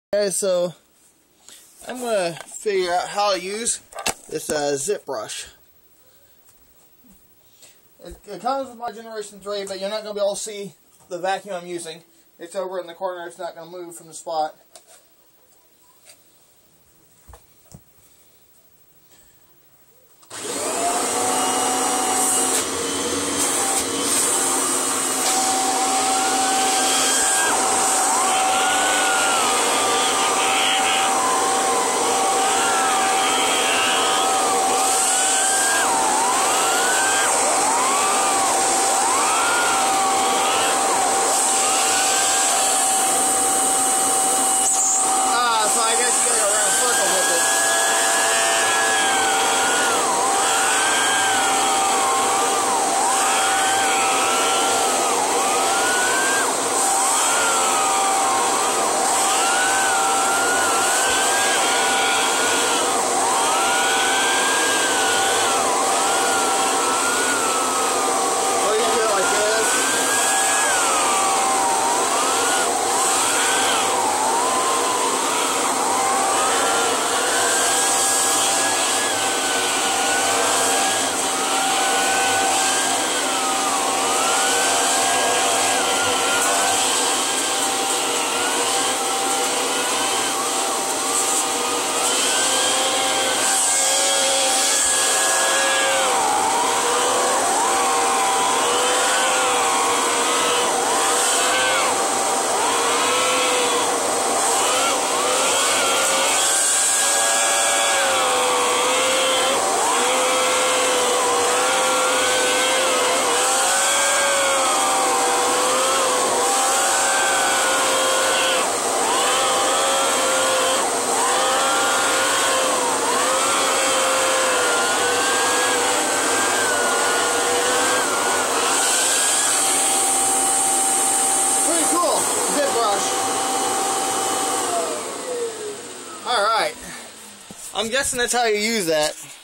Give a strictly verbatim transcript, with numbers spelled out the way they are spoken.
Guys, so I'm going to figure out how to use this uh, Zipbrush. It, it comes with my Generation three, but you're not going to be able to see the vacuum I'm using. It's over in the corner, it's not going to move from the spot. Alright, I'm guessing that's how you use that.